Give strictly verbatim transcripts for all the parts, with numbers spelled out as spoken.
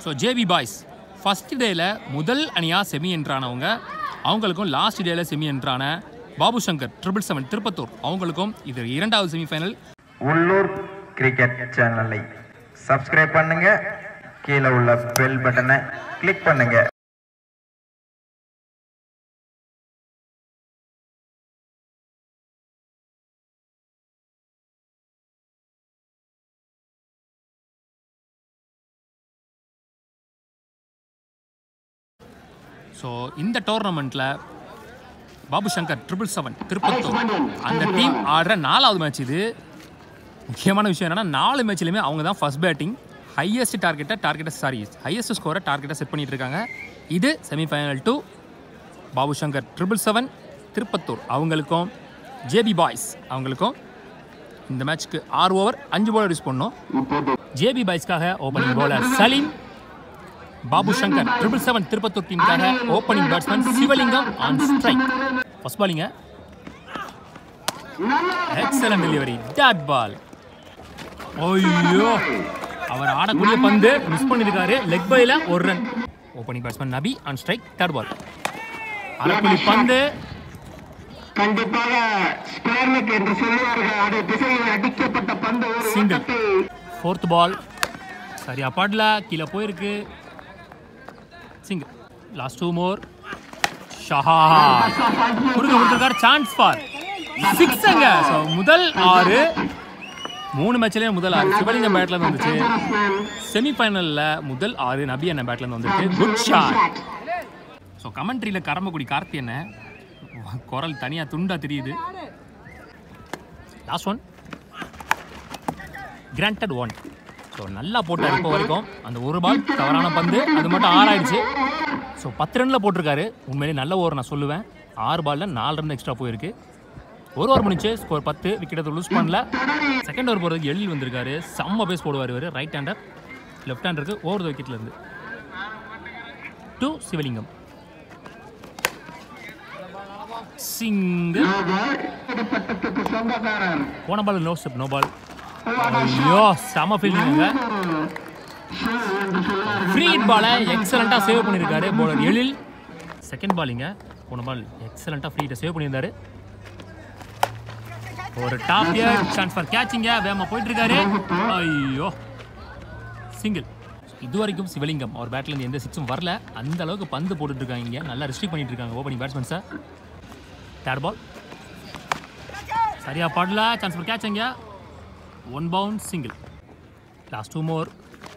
So JP boys first டேயில் முதல் அணியாக செமி என்ட்ரானவங்க, அவங்களுக்கும் லாஸ்ட் டேயில் செமி என்ட்ரான பாபு சங்கர் ட்ரிபிள் செவன் திருப்பத்தூர் அவங்களுக்கும் இது இரண்டாவது செமிஃபைனல். உள்ளூர் கிரிக்கெட் சேனலை சப்ஸ்கிரைப் பண்ணுங்க, கீழே உள்ள பெல் பட்டனை கிளிக் பண்ணுங்க. ஸோ இந்த டோர்னமெண்ட்டில் பாபு சங்கர் ட்ரிபிள் செவன் திருப்பத்தூர் அந்த டீம் ஆடுற நாலாவது மேட்ச். இது முக்கியமான விஷயம் என்னென்னா, நாலு மேட்ச்லையுமே அவங்க தான் ஃபர்ஸ்ட் பேட்டிங், ஹையஸ்ட் டார்கெட்டை டார்கெட்டை சாரி ஹையஸ்ட் ஸ்கோரை டார்கெட்டை செட் பண்ணிட்டு இருக்காங்க. இது semifinal two Babu Shankar triple seven Tirupattur அவங்களுக்கும் ஜேபி பாய்ஸ் அவங்களுக்கும். இந்த மேட்ச்க்கு ஆறு ஓவர் அஞ்சு பவுலர் யூஸ் பண்ணோம். ஜேபி பாய்ஸ்க்காக opening bowler Salim, Babu Shankar triple seven Tirupattur டீமுக்காக opening batsman Sivalingam on strike. First பாலிங்க, எக்ஸலன்ட் டெலிவரி, டாட் பால். ஐயோ, அவர் ஆடக்கூடிய பந்து மிஸ் பண்ணிருக்காரு, லெக் பைல ஒரு run. Opening batsman Nabi on strike, dot ball. ஆடக்கூடிய பந்து கண்டிப்பாக ஸ்கொயர் லெக் என்று சொல்லுவார்கள், அது திசையில் அடிக்கப்பட்ட பந்து. சிங்கிள். ஃபோர்த் பால் சரியா பாடல, கீழே போயிருக்கு, single. Last two more. Shaha குறுக்க கொடுத்துருக்காரு, சான்ஸ் ஃபார் சிக்ஸுங்க. ஸோ முதல் ஆறு, மூணு மேட்ச்லேயே முதல் ஆறு சிவலிங்கம் பேட்லேருந்து வந்துச்சு. செமிஃபைனலில் முதல் ஆறு நபி அண்ணன் பேட்லேருந்து வந்துருக்கு. Good shot. ஸோ கமெண்ட்ரியில் கரம்பக்குடி கார்த்தி என்ன குரல் தனியாக துண்டா தெரியுது. Last one, granted one. So நல்லா போட்டார் இப்போ வரைக்கும். அந்த ஒரு பால் தவறான பந்து, அது மட்டும் ஆறாயிடுச்சு. ஸோ பத்து ரனில் போட்டிருக்காரு. உண்மையிலே நல்ல ஓவர் நான் சொல்லுவேன். ஆறு பாலில் நாலு ரன் எக்ஸ்ட்ரா போயிருக்கு. ஒரு ஓவர் முடிச்சு, ஸ்கோர் பத்து, விக்கெட்டை லூஸ் பண்ணல. செகண்ட் ஓவர் போகிறதுக்கு எழில் வந்திருக்காரு, செம்ம பேஸ் போடுவார் இவர். ரைட் ஹேண்டர், லெஃப்ட் ஹேண்டருக்கு ஓவர் த விக்கெட்ல இருந்து. To Sivalingam, single. போன ball no step, no ball. ஐயோ, செம ஃபீல்டிங்க. ஃப்ரீ ஹிட் பாலை எக்ஸலண்ட்டாக சேவ் பண்ணியிருக்காரு பவுலர் எழில். செகண்ட் பாலிங்க, போன பால் எக்ஸலண்ட்டாக ஃப்ரீ ஹிட்டை சேவ் பண்ணியிருந்தாரு. ஒரு டாப் இயர் சான்ஸ் ஃபார் கேட்சிங்க, வேகமாக போயிட்டு இருக்காரு. ஐயோ, சிங்கிள். இது வரைக்கும் சிவலிங்கம் அவர் பேட்லேருந்து எந்த சிக்ஸும் வரல. அந்த அளவுக்கு பந்து போட்டுட்டு இருக்காங்க, இங்கே நல்லா ரிஸ்ட்ரிக்ட் பண்ணிட்டு இருக்காங்க ஓப்பனிங் பேட்ஸ்மேன்ஸை. தேர்ட் பால் சரியா பாடல, சான்ஸ் ஃபார் கேட்சிங்க, one bound, single. Last two more.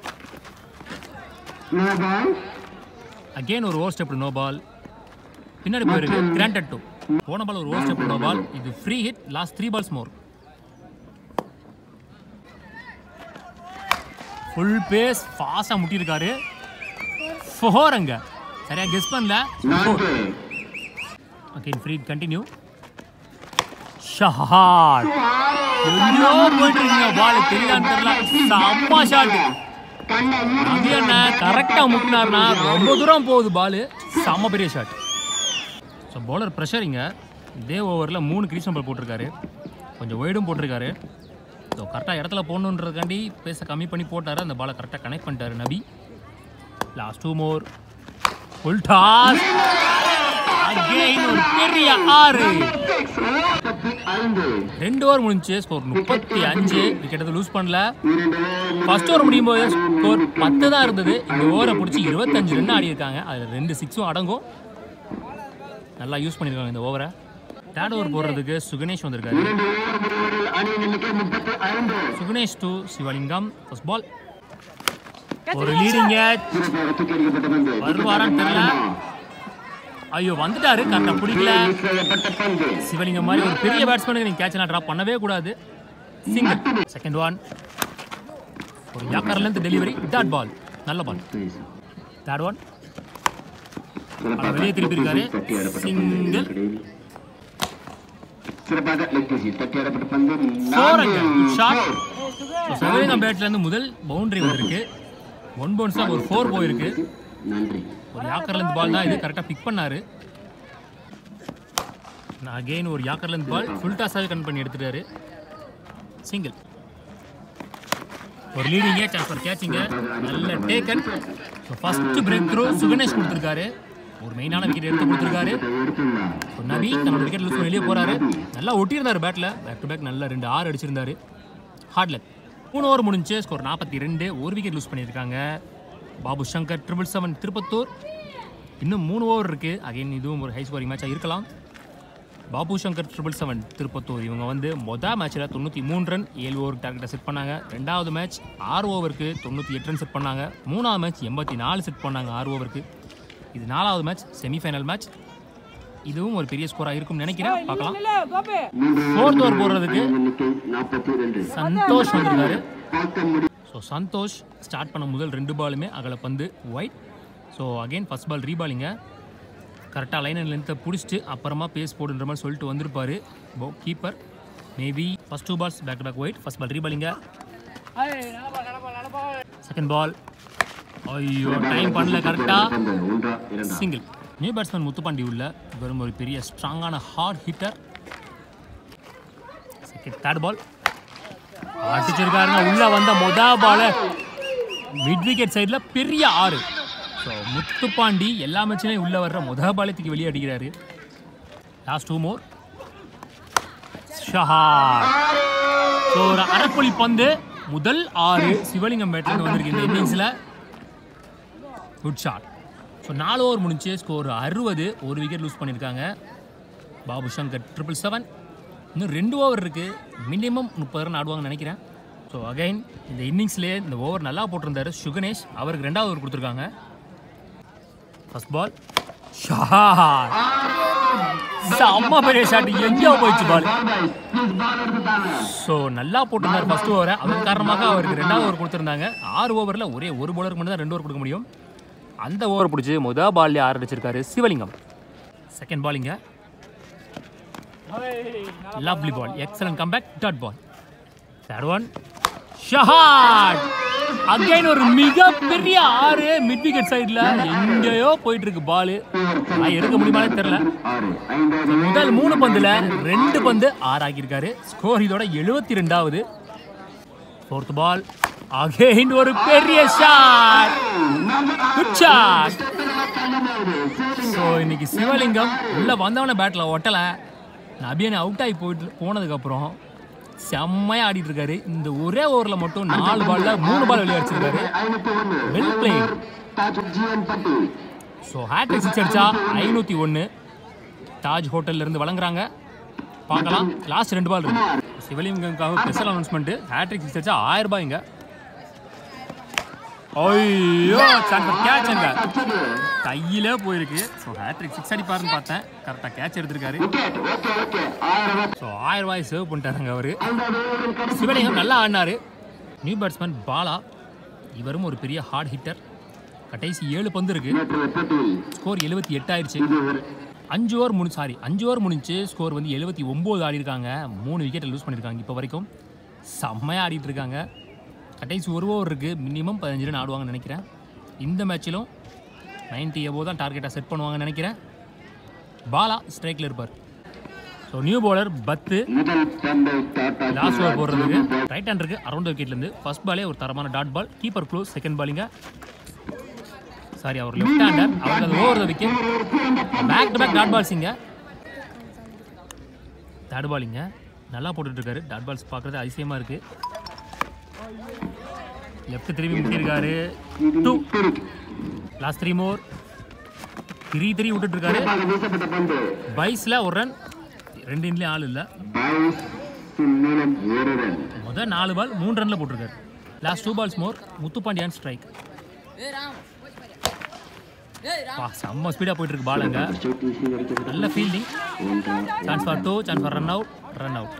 Again ஒரு ஓவர் ஸ்டெப், நோ பால். பின்னாடி போயிருக்கு, கிராண்டட் டூ. போன பால் ஒரு ஓவர் ஸ்டெப், நோ பால். இது free hit. Last three balls more. Full pace ஃபாஸ்டாக முட்டியிருக்காரு. ஃபோர் அங்க சரியா கெஸ் பண்ணல. Again free hit, continue. Shot. எங்கேயோ போயிட்டு இருக்கீங்க, பால் தெரியலான்னு தெரியல. செம்ம ஷாட். நபி அண்ணன் கரெக்டாக முட்டினார்னா ரொம்ப தூரம் போகுது பால். செம்ம பெரிய ஷாட். So bowler ப்ரெஷரிங்க. இதே ஓவரில் மூணு கிரீஸ் நம்பர் போட்டிருக்காரு, கொஞ்சம் ஒய்டும் போட்டிருக்காரு. ஸோ கரெக்டாக இடத்துல போடணுன்றதுக்காண்டி பேஸை கம்மி பண்ணி போட்டார். அந்த பாலை கரெக்டாக கனெக்ட் பண்ணிட்டார் Nabi. Last two more. Full toss. Again ஒரு பெரிய ஆறு. ரெண்டு ஓவர் முடிஞ்சு, ஸ்கோர் முப்பத்தி அஞ்சு. விக்கெட்டை லூஸ் பண்ணல. ஃபர்ஸ்ட் ஓவர் முடியும் போது ஸ்கோர் பத்து தான் இருந்தது. இந்த ஓவரை பிடிச்சி இருபத்தஞ்சு ரன் ஆடி இருக்காங்க. அதில் ரெண்டு சிக்ஸும் அடங்கும். நல்லா யூஸ் பண்ணியிருக்காங்க இந்த ஓவரை. தேர்ட் ஓவர் போடுறதுக்கு சுகணேஷ் வந்திருக்காரு. சுகணேஷ் டு சிவலிங்கம். ஃபர்ஸ்ட் பால் ஒரு லீடிங்க. வருவாரான்னு தெரியல. ஐயோ, வந்துட்டாரு, கரெக்டாக பிடிக்கல. சிவலிங்கம் மாதிரி ஒரு பெரிய பேட்ஸ்மேனுக்கு நீங்கள் கேட்ச் எல்லாம் ட்ராப் பண்ணவே கூடாது. சிங்கிள். செகண்ட் ஒன் ஒரு யாக்கர்லேருந்து டெலிவரி, டாட் பால், நல்ல பால். தேர்ட் ஒன் வெளியே திருப்பி இருக்காரு, சிங்கிள். சிவலிங்கம் பேட்லேருந்து முதல் பவுண்டரி வந்திருக்கு. ஒன் பவுன்ஸ் தான், ஒரு ஃபோர் போயிருக்கு. ஒரு யாக்கர்லேருந்து பால் தான் இது, கரெக்டாக பிக் பண்ணாரு. அகெயின் ஒரு யாக்கர்லேருந்து பால் ஃபுல் டாஸாக கன் பண்ணி எடுத்துட்டாரு. சிங்கிள். ஒரு லீடிங்கே சான்ஸ் ஃபார் கேட்சிங்க, நல்ல taken. So first breakthrough Suganesh கொடுத்துருக்காரு, ஒரு மெயினான விக்கெட் எடுத்து கொடுத்துருக்காரு. நபி தன்னோட விக்கெட் லூஸ் வெளியே போறாரு, நல்லா ஒட்டியிருந்தாரு பேட்டில், பேக் டு பேக் நல்ல ரெண்டு ஆறு அடிச்சிருந்தாரு. Hard luck. மூணு ஓவர் முடிஞ்சு ஸ்கோர் நாற்பத்தி ரெண்டு, ஒரு விக்கெட் லூஸ் பண்ணியிருக்காங்க. Babu Shankar triple seven Tiruppattur. இன்னும் மூணு ஓவர் இருக்குது, அகைன் இதுவும் ஒரு ஹை ஸ்கோரிங் மேட்சாக இருக்கலாம். பாபு சங்கர் ட்ரிபிள் செவன் திருப்பத்தூர் இவங்க வந்து மொதல் மேட்ச்சில் தொண்ணூற்றி மூணு ரன் ஏழு ஓவருக்கு டார்கெட்டை செட் பண்ணாங்க. ரெண்டாவது மேட்ச் ஆறு ஓவருக்கு தொண்ணூற்றி எட்டு ரன் செட் பண்ணாங்க. மூணாவது மேட்ச் எண்பத்தி நாலு செட் பண்ணாங்க ஆறு ஓவருக்கு. இது நாலாவது மேட்ச், செமிஃபைனல் மேட்ச். இதுவும் ஒரு பெரிய ஸ்கோராக இருக்கும்னு நினைக்கிறேன், பார்க்கலாம். ஃபோர்த் ஓவர் போடுறதுக்கு சந்தோஷ் வந்திருக்காரு. ஸோ சந்தோஷ் ஸ்டார்ட் பண்ண முதல் ரெண்டு பாலுமே அகல பந்து wide. So again first ball ரீபாலிங்க, கரெக்டாக லைன் அண்ட் லென்த்தை பிடிச்சிட்டு அப்புறமா பேஸ் போடுன்ற மாதிரி சொல்லிட்டு வந்திருப்பார் keeper. Maybe first two balls back to back wide. First ball ரீபாலிங்க, செகண்ட் பால் ஐயோ டைம் பண்ணல, கரெக்டாக சிங்கிள். நியூ பேட்ஸ்மேன் முத்துப்பாண்டி உள்ள வெறும் ஒரு பெரிய ஸ்ட்ராங்கான hard hitter. Second third ball அடிச்சிருக்காருங்க, உள்ள வந்த மொத பால மிட் விக்கெட் சைடில் பெரிய ஆறு. ஸோ முத்துப்பாண்டி எல்லா மேட்ச்லையும் உள்ளே வர்ற முத பாலத்துக்கு வெளியே அடிக்கிறாரு. லாஸ்ட் டூ மோர் ஷஹார். ஸோ ஒரு அரைப்புலி பந்து, முதல் ஆறு சிவலிங்கம் பேட்லேருந்து வந்திருக்கு இந்த இன்னிங்ஸில். Good shot. ஸோ நாலு ஓவர் முடிஞ்சு ஸ்கோர் அறுபது, ஒரு விக்கெட் லூஸ் பண்ணியிருக்காங்க. Babu Shankar triple seven. இன்னும் ரெண்டு ஓவர் இருக்குது, மினிமம் முப்பது ரன் ஆடுவாங்கன்னு நினைக்கிறேன். ஸோ அகைன் இந்த இன்னிங்ஸ்லேயே இந்த ஓவர் நல்லா போட்டிருந்தாரு சுகணேஷ், அவருக்கு ரெண்டாவது ஓவர் கொடுத்துருக்காங்க. ஃபர்ஸ்ட் பால் ஷாட், செம்ம பெரிய ஷாட், எங்கேயோ போயிடுச்சு பால். ஸோ நல்லா போட்டிருந்தார் ஃபர்ஸ்ட் ஓவரை, அதன் காரணமாக அவருக்கு ரெண்டாவது ஓவர் கொடுத்துருந்தாங்க. ஆறு ஓவரில் ஒரே ஒரு பவுலருக்கு மட்டும் தான் ரெண்டு ஓவர் கொடுக்க முடியும். அந்த ஓவர் பிடிச்சி முதல் பால்லே ஆறு அடிச்சிருக்காரு சிவலிங்கம். செகண்ட் பாலிங்க lovely ball, excellent comeback, dot ball. Third one shot, again ஒரு மிகப்பெரிய ஆறு மிட் விக்கெட் சைடில் எங்கேயோ போயிட்டு இருக்கு பால், எடுக்க முடியுமானே தெரியல. முதல் மூணு பந்துல ரெண்டு பந்து ஆறு ஆக்கியிருக்காரு. ஸ்கோர் இதோட எழுபத்தி ரெண்டாவது. ஃபோர்த் பால் அகைன் ஒரு பெரிய ஷாட், குட் ஷாட். ஸோ இன்னைக்கு சிவலிங்கம் உள்ள வந்தவன பேட்டில் ஒட்டல, நபியனை அவுட் ஆகி போயிட்டு போனதுக்கப்புறம் செம்மையாக ஆடிட்டு இருக்காரு. இந்த ஒரே ஓவரில் மட்டும் நாலு பால்ல மூணு பால் வெளியே அடிச்சிருக்காரு. Well played. So hattrick six அடிச்சா ஐநூற்றி ஒன்று தாஜ் ஹோட்டல்ல இருந்து வழங்குறாங்க, பார்க்கலாம். லாஸ்ட் ரெண்டு பால் இருக்கு. சிவலிங்கம்காக ஸ்பெஷல் அனௌன்ஸ்மெண்ட், ஹேட்ரிக் சிக்ஸ் அடிச்சா ஆயிரம் ரூபாய்ங்க. ஐயோ கேட்சுங்க, கையிலே போயிருக்கு. ஸோ ஹேட்ரிக் சிக்ஸ் அடிப்பாருன்னு பார்த்தேன், கரெக்டாக கேட்ச் எடுத்திருக்காரு. ஸோ ஆயிரம் ரூபாய் சேவ் பண்ணிட்டாருங்க அவரு. சிவலிங்கம் நல்லா ஆடினாரு. நியூ பேட்ஸ்மேன் பாலா, இவரும் ஒரு பெரிய ஹார்ட் ஹிட்டர். கடைசி ஏழு பந்து இருக்கு, ஸ்கோர் எழுபத்தி எட்டு ஆயிடுச்சு. அஞ்சு ஓவர் முடிஞ்சு சாரி அஞ்சு ஓவர் முடிஞ்சு ஸ்கோர் வந்து எழுபத்தி ஒம்பது ஆடி இருக்காங்க. மூணு விக்கெட்டை லூஸ் பண்ணியிருக்காங்க இப்போ வரைக்கும். செம்மையாக ஆடிட்டு இருக்காங்க. கடைசி ஒரு ஓவர் இருக்குது, மினிமம் பதினஞ்சு ரன் ஆடுவாங்கன்னு நினைக்கிறேன். இந்த மேட்சிலும் நைன்ட்டி எபோ தான் டார்கெட்டாக செட் பண்ணுவாங்கன்னு நினைக்கிறேன். பாலா ஸ்ட்ரைக்கில் இருப்பார். ஸோ நியூ பவுலர் பத்து, லாஸ்ட் ஓவர் போடுறதுக்கு ரைட் ஹேண்ட் இருக்குது அரௌண்ட் விக்கெட்லேருந்து. ஃபர்ஸ்ட் பாலே ஒரு தரமான dot ball, keeper close. Second பாலிங்க சாரி அவர் லெஃப்ட் ஹேண்டர், அவருக்கு அது over wicket. Back to back dot பால்ஸிங்க. தேர்ட் பாலிங்க நல்லா போட்டுட்ருக்காரு. டாட் பால்ஸ் பார்க்குறது அதிசயமாக இருக்குது. லெஃப்ட் திரும்பி முட்டியிருக்காரு. Two last three more, three three விட்டுட்ருக்காரு. பைஸில் ஒரு ரன், ரெண்டு இன்லேயும் ஆள் இல்லை. முதல் நாலு பால் மூணு ரனில் போட்டிருக்காரு. லாஸ்ட் டூ பால்ஸ் மோர், முத்துப்பாண்டியான் ஸ்ட்ரைக். வா செம்ம ஸ்பீடாக போயிட்டு இருக்கு பாலுங்க. நல்ல fielding. Chance for two, chance for run out, run out.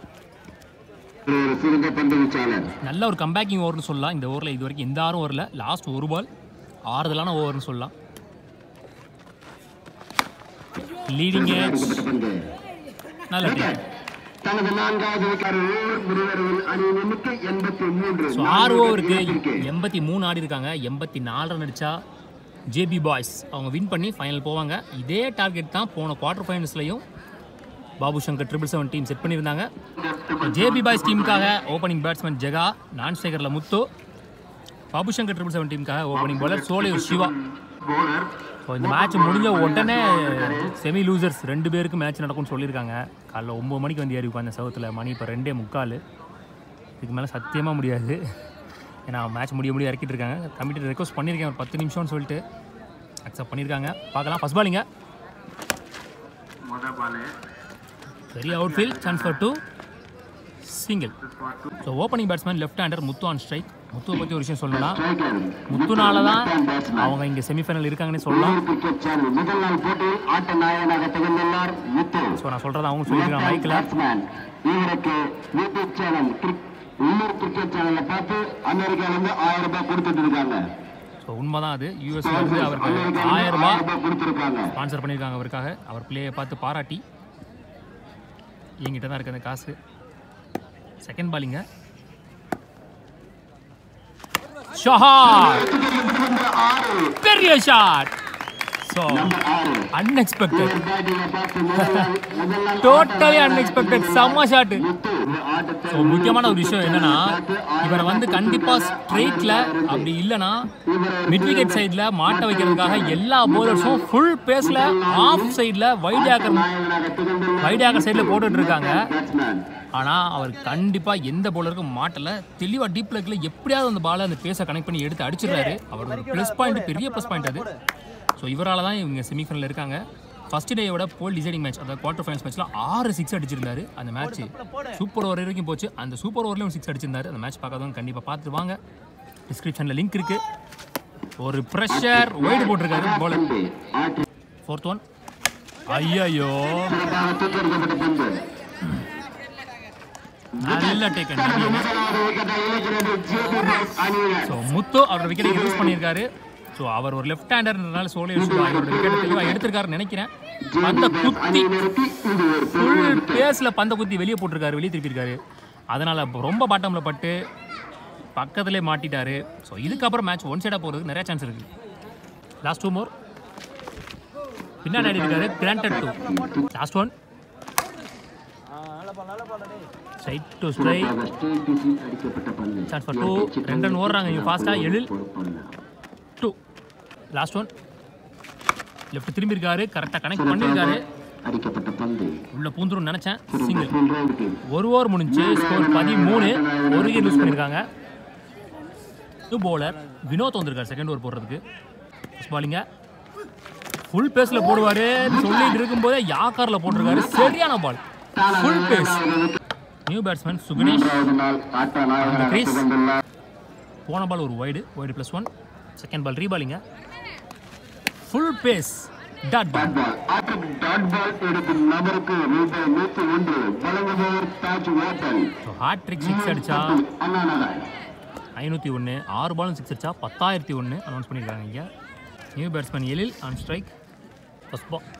நல்ல ஒரு கம்பேக்கிங் ஓவர்னு சொல்லலாம். இந்த ஓவரில் இது வரைக்கும் எந்த ஆறும் வரல. லாஸ்ட் ஒரு பால் ஆறுதலான ஓவர்னு சொல்லலாம். லீடிங் ஏஜ் நல்ல டீம். ஆறு ஓவருக்கு எண்பத்தி மூணு ஆடி இருக்காங்க. எண்பத்தி நாலு ரன் அடிச்சா ஜேபி பாய்ஸ் அவங்க வின் பண்ணி ஃபைனல் போவாங்க. இதே டார்கெட் தான் போன குவார்டர் ஃபைனல்ஸ்லையும் Babu Shankar triple seven team set பண்ணியிருந்தாங்க. ஜேபி பாய்ஸ் டீமுக்காக ஓப்பனிங் பேட்ஸ்மேன் ஜெகா, நான் ஸ்ட்ரைக்கரில் முத்து. பாபு சங்கர் ட்ரிபிள் செவன் டீமுக்காக opening bowler Solaiyur Siva. So இந்த மேட்ச் முடிஞ்ச உடனே செமி லூசர்ஸ் ரெண்டு பேருக்கு மேட்ச் நடக்கும்னு சொல்லியிருக்காங்க. காலைல ஒம்பது மணிக்கு வந்து ஏறி உட்காந்த சவுத்தில் மணி இப்போ ரெண்டே முக்கால். இதுக்கு மேலே சத்தியமாக முடியாது. ஏன்னா மேட்ச் முடிய முடிய இறக்கிட்டு இருக்காங்க. கமிட்டி ரெக்வஸ்ட் பண்ணியிருக்கேன் ஒரு பத்து நிமிஷம்னு சொல்லிட்டு அக்செப்ட் பண்ணியிருக்காங்க. பார்க்கலாம். ஃபர்ஸ்ட் பாலிங்க பெரிய outfield, chance for two, single. So opening batsman left hander Muthu on strike. முத்துவை பற்றி ஒரு விஷயம் சொல்லலாம். முத்துனால தான் அவங்க இங்கே செமிஃபைனல் இருக்காங்கன்னு சொல்லலாம். ஸோ நான் சொல்கிறத அவங்க சொல்லியிருக்காங்க மைக்கில். ஸோ உண்மைதான் அது. யூஎஸ்ல இருந்து அவருக்கு ஆயிரம் ரூபாய் ஸ்பான்சர் பண்ணியிருக்காங்க அவருக்காக. அவர் பிளேயை பார்த்து பாராட்டி. என்கிட்ட தான் இருக்குது அந்த காசு. செகண்ட் பாலிங்க ஷாட், பெரிய shot. So unexpected, totally unexpected, செம்ம ஷாட்டு. ஸோ முக்கியமான ஒரு விஷயம் என்னன்னா, இவரை வந்து கண்டிப்பாக ஸ்ட்ரெயிட்டில் அப்படி இல்லைன்னா மிட் விக்கெட் சைடில் மாட்ட வைக்கிறதுக்காக எல்லா பவுலர்ஸும் ஃபுல் பேஸில் ஆஃப் சைடில் வைட் ஆக்கர் வைட் ஆக்கர் சைடில் போட்டுட்டு இருக்காங்க. ஆனால் அவர் கண்டிப்பாக எந்த பவுலருக்கும் மாட்டலை. தெளிவாக டீப் லெக்கில் எப்படியாவது அந்த பாலை அந்த பேஸை கனெக்ட் பண்ணி எடுத்து அடிச்சிடுறாரு. அவர் ஒரு ப்ளஸ் பாயிண்ட், பெரிய ப்ளஸ் பாயிண்ட் அது. ஸோ இவரால் தான் இவங்க செமிஃபைனலில் இருக்காங்க. ஃபர்ஸ்ட் டேயோட போல் டிசைடிங் மேட்ச், அதாவது குவார்டர் ஃபைனல்ஸ் மேட்ச்சில் ஆறு சிக்ஸ் அடிச்சிருந்தாரு. அந்த மேட்ச் சூப்பர் ஓவர் வரைக்கும் போச்சு. அந்த சூப்பர் ஓவர்லேயும் சிக்ஸ் அடிச்சிருந்தாரு. அந்த மேட்ச் பார்க்காதவங்க கண்டிப்பாக பார்த்துட்டு வாங்க. டிஸ்கிரிப்ஷனில் லிங்க் இருக்குது. ஒரு ப்ரெஷர் வைடு போட்டிருக்காரு பவுலர். ஃபோர்த் ஒன், ஐயோ நல்ல டேக்கன். ஸோ முத்து அவரோட விக்கெட்டை யூஸ் பண்ணியிருக்காரு. ஸோ அவர் ஒரு லெஃப்ட் ஹேண்டர்ன்றதுனால சோலையூர் சிவா அவரோட விக்கெட் தெளிவாக எடுத்திருக்காருன்னு நினைக்கிறேன். பந்த குத்தி ஃபுல் பேஸில் பந்த குத்தி வெளியே போட்டிருக்காரு, வெளியே திருப்பியிருக்காரு. அதனால் ரொம்ப பாட்டமில் பட்டு பக்கத்துலேயே மாட்டிட்டாரு. ஸோ இதுக்கப்புறம் மேட்ச் ஒன் சைடாக போகிறதுக்கு நிறைய சான்ஸ் இருக்குது. லாஸ்ட் டூ மோர் பின்னாடி ஆடி இருக்காரு. Grounded two. Last one straight to strike, chance for two. ரெண்டு ரன் ஓடுறாங்க இவங்க ஃபாஸ்ட்டாக. Ezhil two. Last one left திரும்பி இருக்காரு, கரெக்டாக கனெக்ட் பண்ணியிருக்காரு. உள்ள பூந்துரும் நினைச்சேன். சிங்கிள். ஒரு ஓவர் முடிஞ்சு ஸ்கோர் பதிமூணு. ஒரு விக்கெட் லூஸ் பண்ணியிருக்காங்க. நியூ பவுலர் வினோத் வந்திருக்காரு செகண்ட் ஓவர் போடுறதுக்கு. ஃபர்ஸ்ட் பாலிங்க ஃபுல் பேஸில் போடுவார் சொல்லிட்டு இருக்கும்போதே யாக்காரில் போட்டிருக்காரு. சரியான ball, full pace. New batsman Suganesh. போன பால் ஒரு wide, wide plus one. Second ball ரீபாலிங்க full pace, dot ball. Hattrick six அடிச்சா ஐநூற்றி ஒன்று, ஆறு பாலும் சிக்ஸ் அடிச்சா பத்தாயிரத்தி ஒன்று அனௌன்ஸ் பண்ணியிருக்காங்க இங்கே. New batsman Ezhil on strike. First ball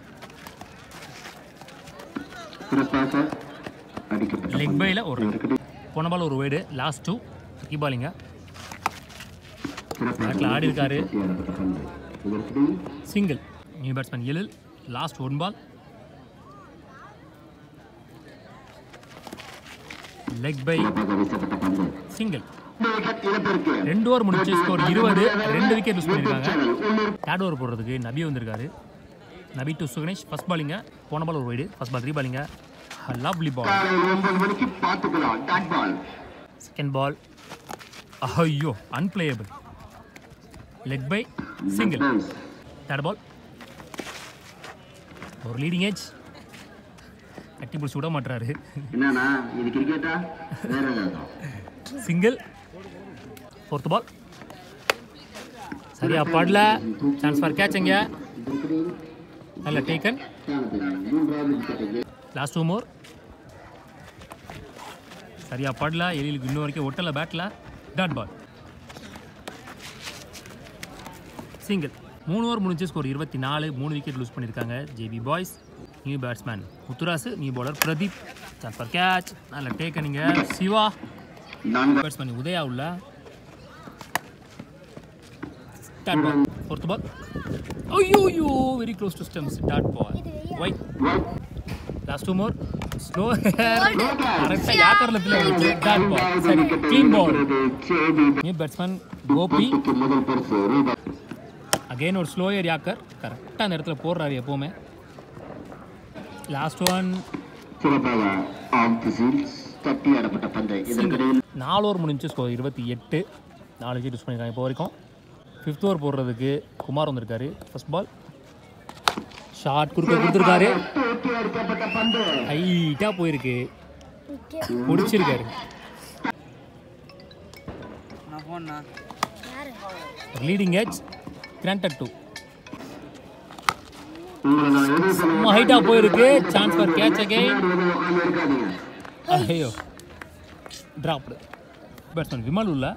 leg பையில் ஒரு போன பால் ஒரு வைடு. லாஸ்ட் டூ ரீபாலிங்க பேட்டில் ஆடி இருக்காரு. Single. New batsman Ezhil. Last one ball leg bye, single. ரெண்டு ஓவர் முடிச்சு ஸ்கோர் இருபது. ரெண்டு விக்கெட் யூஸ் பண்ணியிருக்காங்க. தேர்ட் ஓவர் போடுறதுக்கு நபி வந்திருக்காரு. நபி டு சுகணேஷ். ஃபர்ஸ்ட் பாலிங்க போன பால் ஒரு வைடு. ஃபர்ஸ்ட் பால் ரீபாலிங்க லவ்லி பால். செகண்ட் பால் ஐயோ unplayable. Leg bye, single. Third ball ஒரு லீடிங் ஏஜ் கட்டி பிடிச்சி விட மாட்டுறாரு. சிங்கிள். ஃபோர்த் பால் சரியா பாடல. சான்ஸ் ஃபார் கேட்சிங்க, நல்ல டேக்கன். லாஸ்ட் டூ மோர் சரியா பாடல. எலிலுக்கு இன்னும் வரைக்கும் ஒட்டலை பேட்டில். Dot ball, single. மூணு ஓவர் முடிஞ்சு ஸ்கோர் இருபத்தி நாலு. மூணு விக்கெட் லூஸ் பண்ணியிருக்காங்க JP boys. New batsman Muthurasu, new bowler Pradeep. Chance for catch, நல்ல டேக்கனிங்க. சிவா. பேட்ஸ்மேன் உதயா உள்ள. Dot ball. ஃபோர்த் பால் ஐயோ ஐயோ very close to stumps. Dot ball, wide. Last two more slow கரெக்டாக யாக்கரில் பிள்ளை வந்துச்சு டாட் பால் சரி clean ball new batsman Gopi again ஒரு ஸ்லோயர் யாக்கர் கரெக்டாக அந்த இடத்துல போடுறாரு எப்போவுமே லாஸ்ட் ஒன் நாலு ஓவர் முடிஞ்சு ஸ்கோர் இருபத்தி எட்டு நாலு விக்கெட் யூஸ் பண்ணியிருக்காங்க இப்போ வரைக்கும் ஃபிஃப்த் ஓவர் போடுறதுக்கு குமார் வந்திருக்காரு ஃபர்ஸ்ட் பால் ஷார்ட் குறுக்க கொடுத்துருக்காரு ஹைட்டாக போயிருக்கு பிடிச்சிருக்காரு லீடிங் எட்ஜ் கிராண்டட் டூ ஹைட்டாக போயிருக்கு சான்ஸ் ஃபார் கேட்ச் அகைன் ஐயோ ட்ராப்டு பேட்ஸ்மேன் விமல் உள்ள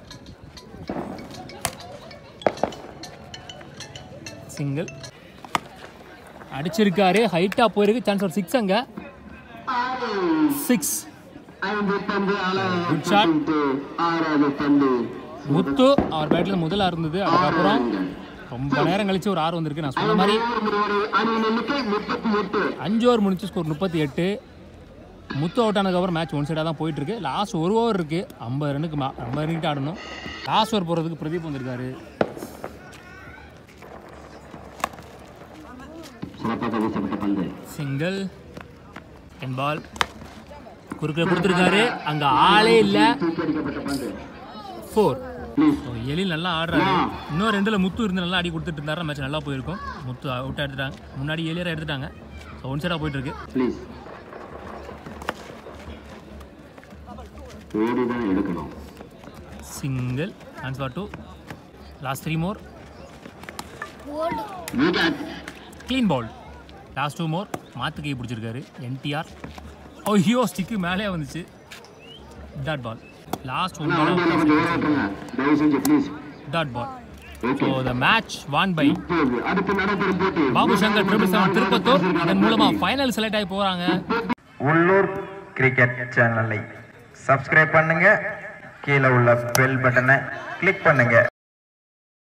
சிங்கிள் அடிச்சிருக்காரு ஹைட்டாக போயிருக்கு சான்ஸ் ஃபார் சிக்ஸ் அங்கே சிக்ஸ் குட் ஷாட் முத்து அவர் பேட்டில் முதல்ல இருந்தது அதுக்கப்புறம் ரொம்ப நேரம் கழிச்சு ஒரு ஆறு வந்திருக்கு நான் சொன்ன மாதிரி அஞ்சு ஓவர் முடிச்சு ஸ்கோர் முப்பத்தி எட்டு முத்து அவுட் ஆனதுக்கப்புறம் மேட்ச் ஒன் சைடாக தான் போயிட்டு இருக்கு லாஸ்ட் ஒரு ஓவர் இருக்கு ஐம்பது ரன்னுக்கு ஐம்பது ரன்கிட்ட ஆடணும் லாஸ்ட் ஓவர் போகிறதுக்கு பிரதீப் வந்திருக்காரு சிங்கிள் டென் பால் குறுக்கில் கொடுத்துருக்காரு அங்கே ஆளே இல்லை ஃபோர் எழில் நல்லா ஆடுறாரு இன்னும் ரெண்டில் முத்து இருந்து நல்லா அடி கொடுத்துட்டு இருந்தாரு மேட்ச் நல்லா போயிருக்கும் முத்து அவுட் எடுத்துட்டாங்க முன்னாடி எலியராக எடுத்துட்டாங்க ஸோ ஒன் சைடாக போயிட்டு இருக்கு single chance for two last three more clean ball last two more மாத்து கை பிடிச்சிருக்காரு என்டிஆர் ஐயோ ஸ்டிக்கு மேலே வந்துச்சு dot ball last one dot ball so the match won by Babu Shankar triple seven Tiruppattur இதன் மூலமாக ஃபைனல் செலக்ட் ஆகி போகிறாங்க உள்ளூர் கிரிக்கெட் சேனலை சப்ஸ்கிரைப் பண்ணுங்க கீழே உள்ள பெல் பட்டனை கிளிக் பண்ணுங்க